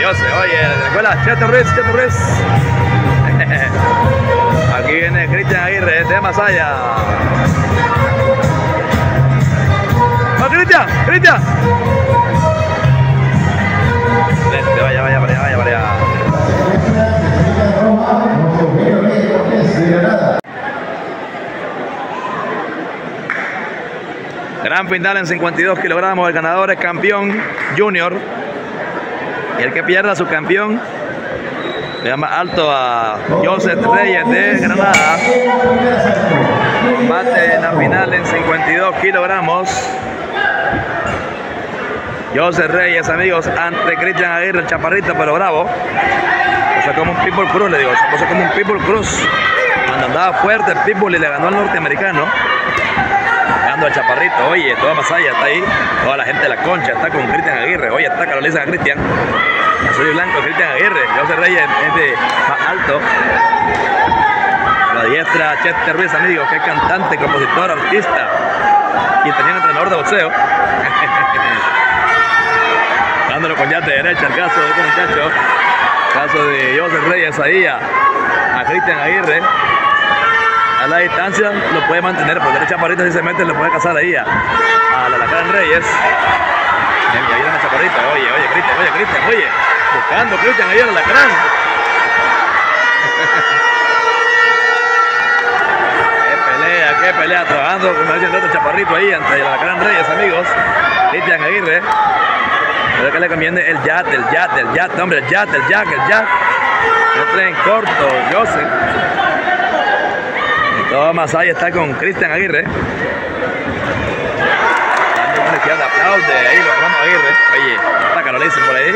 yo sé, oye, de la escuela Cheto Ruiz. Aquí viene Cristian Aguirre de Masaya. ¡Oh, Cristian! Vente, vaya para allá. Gran final en 52 kilogramos. El ganador es campeón junior. Y el que pierda su campeón le da más alto a Joseph Reyes de Granada. Bate en la final en 52 kilogramos. Joseph Reyes, amigos, ante Cristian Aguirre, el chaparrito, pero bravo. O sea, como un Pitbull Cruz, le digo. O sea, como un Pitbull Cruz. Cuando andaba fuerte el Pitbull y le ganó al norteamericano. Ganando al chaparrito. Oye, toda Masaya está ahí. Toda la gente de la concha está con Cristian Aguirre. Oye, está Carolina Cristian. Azul y blanco, Cristian Aguirre. Joseph Reyes es de más alto. La diestra Chester Ruiz, amigos, que es cantante, compositor, artista. Y tenía un entrenador de boxeo. Dándolo con llave de derecha, el caso de este muchacho. El caso de Joseph Reyes ahí a Cristian Aguirre. A la distancia lo puede mantener, porque el chaparrito si se mete le puede cazar ahí a la Alacrán Reyes. Y ahí viene la chaparrita, oye, buscando Cristian ahí a la Alacrán. Qué pelea, trabajando como dicen el otro chaparrito ahí ante el Alacrán Reyes, amigos. Cristian Aguirre. Pero que le conviene el jab, hombre, el jack. Entra en corto, Joseph. Todo Masaya está con Cristian Aguirre. Dando una izquierda, aplaude ahí, lo vamos a Aguirre. Oye, está Carolina por ahí.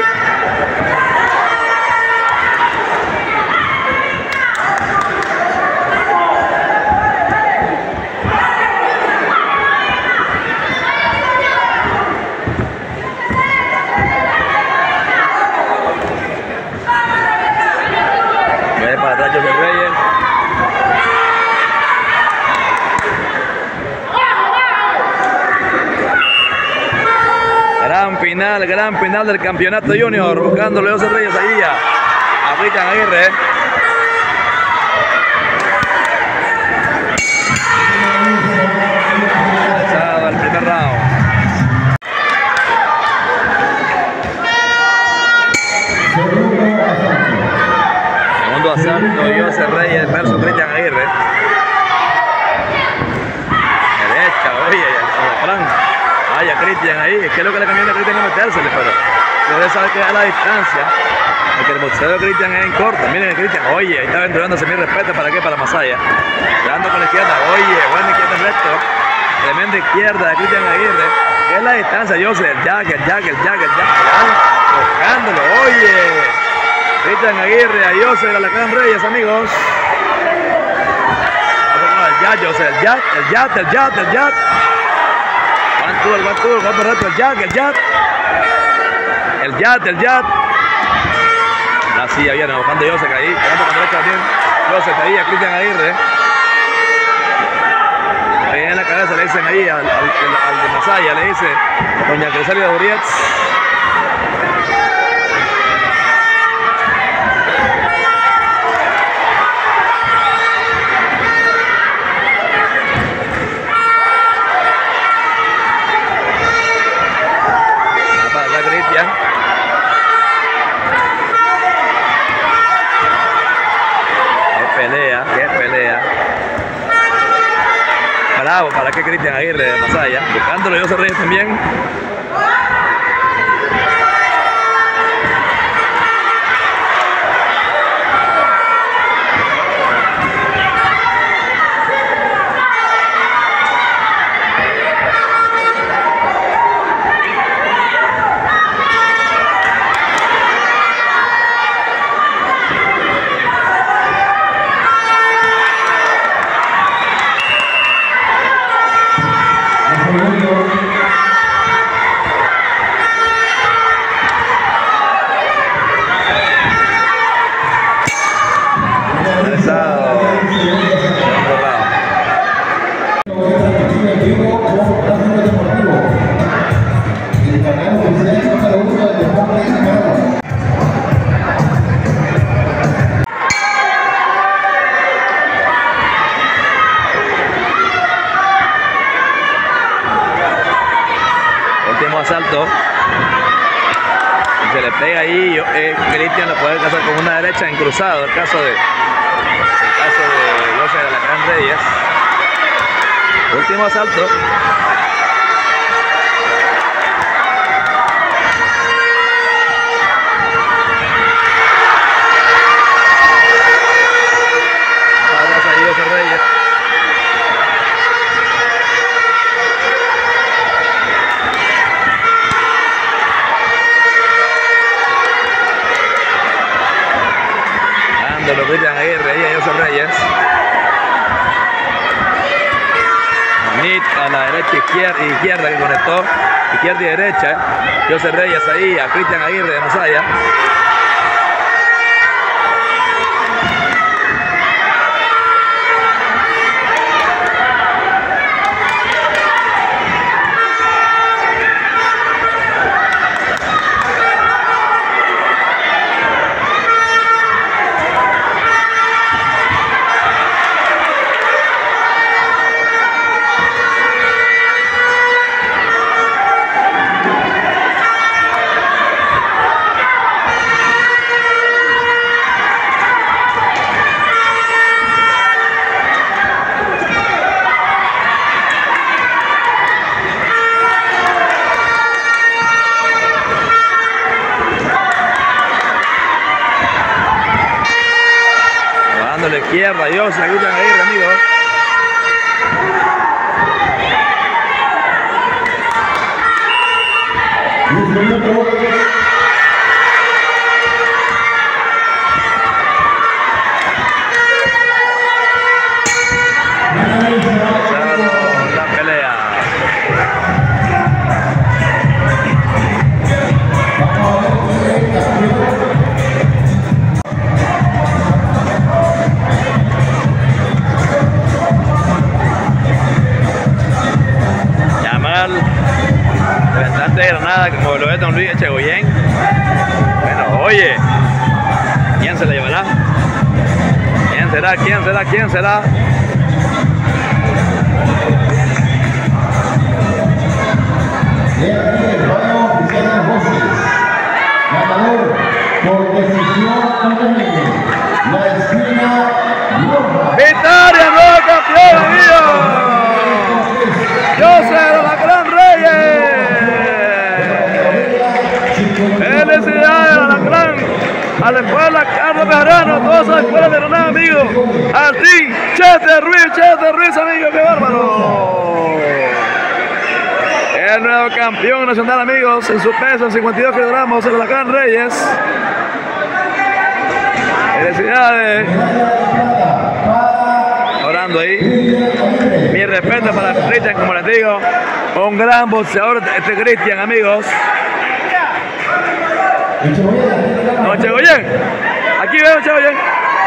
Ve para atrás Joseph Reyes. Gran final del campeonato junior, buscándole Joseph Reyes ahí a Cristian Aguirre. Echado el primer round. Segundo asalto, Joseph Reyes versus Cristian Aguirre. Derecha, oye, a la Fran. Vaya Cristian ahí, es que es lo que le conviene a Cristian es metérsele, pero debe saber que a la distancia, porque el boxeo de Cristian es en corto. Miren el Cristian, oye, ahí está aventurándose, mi respeto, ¿para qué? Para Masaya. Dando con la izquierda, oye, buena izquierda en recto. Tremenda izquierda de Cristian Aguirre, que es la distancia, Joseph, el jack, buscándolo, oye. Cristian Aguirre, a Joseph, a la Alacrán Reyes, amigos. El jack, Joseph, el jack. Va por rato el jack. La silla viene buscando Joseph ahí, quedando con derecha también. Joseph ahí a Cristian Aguirre. Ahí en la cabeza le dicen ahí al de Masaya, le dice doña Cresalia de Urietz. Qué pelea. Bravo, para que Cristian Aguirre de Masaya, buscándolo Joseph Reyes también. Último asalto. Se le pega ahí, Cristian lo puede casar con una derecha en cruzado, el caso de José de Alacrán Reyes. Último asalto. Reyes. Dándolo Cristian Aguirre ahí a José Reyes. Manit a la derecha, izquierda que conectó. Izquierda y derecha. José Reyes ahí a Cristian Aguirre de Masaya. A la izquierda, Dios, se Cristian Aguirre, amigos. La pelea. Representante de Granada, como lo ve don Luis Echegoyen. Bueno, oye, ¿quién se la llevará? ¿Quién será? ¿Quién será? ¿Quién será? ¡Victoria, nuevo campeón, amigos! José de Alacrán Reyes. Felicidades a Alacrán, a la escuela Carlos Bejarano, todas las escuelas de Granada, amigos. Al team Chester Ruiz, amigos, qué bárbaro. El nuevo campeón nacional, amigos, en su peso, en 52 kilogramos, el Alacrán Reyes. Felicidades. Orando ahí. Mi respeto para Cristian, como les digo, un gran boxeador este Cristian, amigos. Don Chegoyen, aquí veo Chegoyen.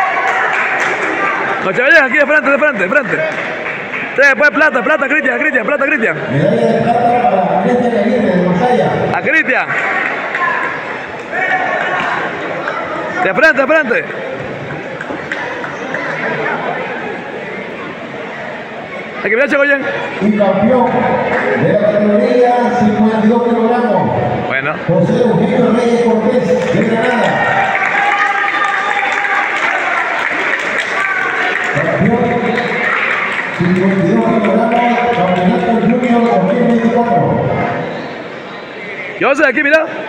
Don Chegoyen, aquí de frente. Después plata, Cristian. A Cristian. De frente. Aquí viene Chegoyen. Y campeón de la categoría 52 kilogramos. Bueno. José Eugenio Reyes Cortés, de Granada. Campeón 52 kilogramos, campeonato junior 2024. Yo sé, aquí, mira.